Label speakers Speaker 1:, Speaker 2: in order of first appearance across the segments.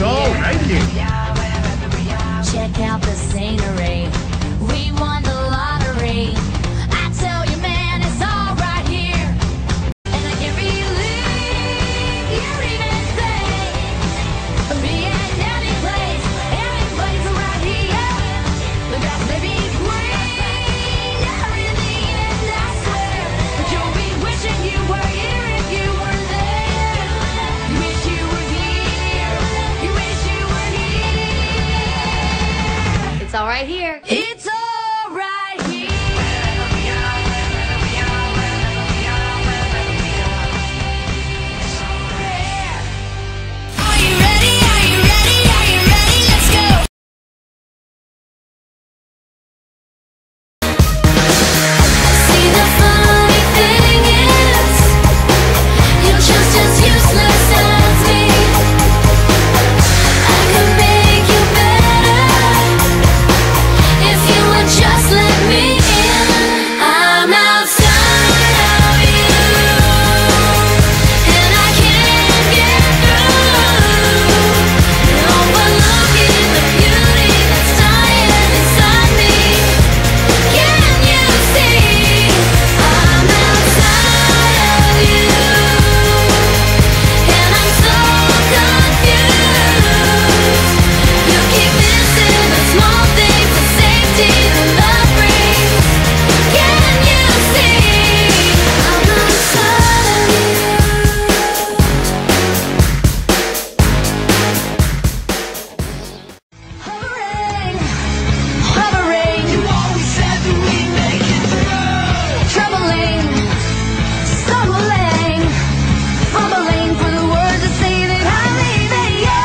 Speaker 1: So, thank you.
Speaker 2: Check out the scenery. We won the lottery. I tell you, man, it's all right here. And I can't believe you're even saying me and any place right here. The grass may be greener in the end, I swear, but you'll be wishing you were here if you were there. You wish you were here. You wish you were here. It's all right here. It's all right here. Are you ready? Are you ready? Are you ready? Let's go. See, the funny thing is, you're just as useless as me. I can make you better if you would just let me in. I'm outside of you, and I can't get through. Overlooking the beauty that's dying inside me. Can you see? I'm outside of you, and I'm so confused. You keep missing the small things, the safety that love brings. Can you see? I'm outside of you. Hovering, hovering. You always said that we'd make it through. Troubling, stumbling, fumbling for the words that say that I'm leaving you.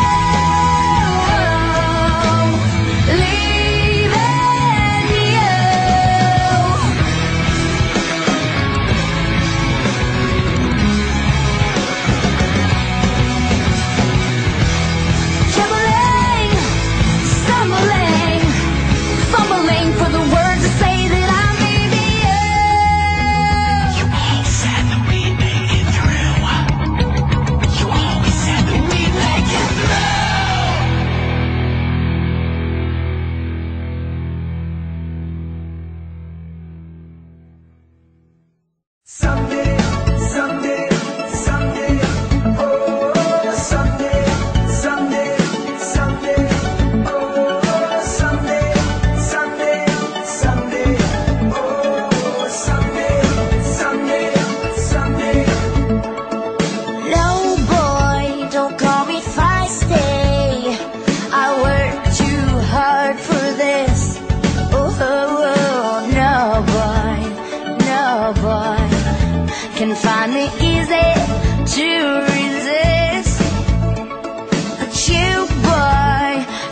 Speaker 2: Leaving you. Troubling, stumbling, fumbling for the words that say that I'm leaving you. You all said that we'd make it through. You always said that we'd make it
Speaker 3: Someday, someday, someday, oh, someday, someday, someday, oh, someday, someday, someday, oh, someday, someday, someday.
Speaker 2: No, boy, don't call me feisty. I work too hard for this. Oh, no, boy, can find me easy to resist. But you, boy,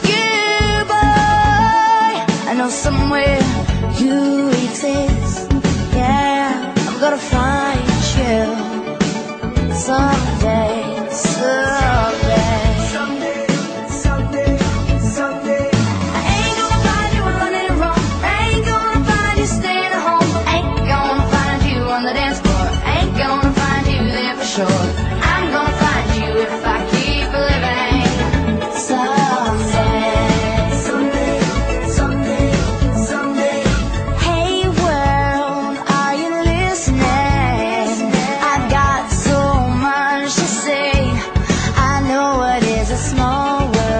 Speaker 2: I know somewhere you exist. Yeah, I'm gonna find you someday, someday.
Speaker 3: Someday, someday, someday.
Speaker 2: I ain't gonna find you running wrong. I ain't gonna find you staying at home. I ain't gonna find you on the dance floor. I ain't gonna find you there for sure. I'm gonna find you if I keep living. Someday,
Speaker 3: Someday, someday, someday.
Speaker 2: hey world, are you listening? I've got so much to say. I know it is a small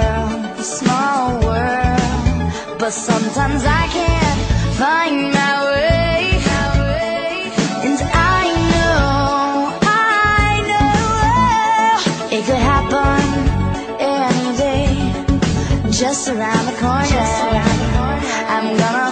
Speaker 2: world, but sometimes I can't find my way. And I know it could happen any day, just around the corner. I'm gonna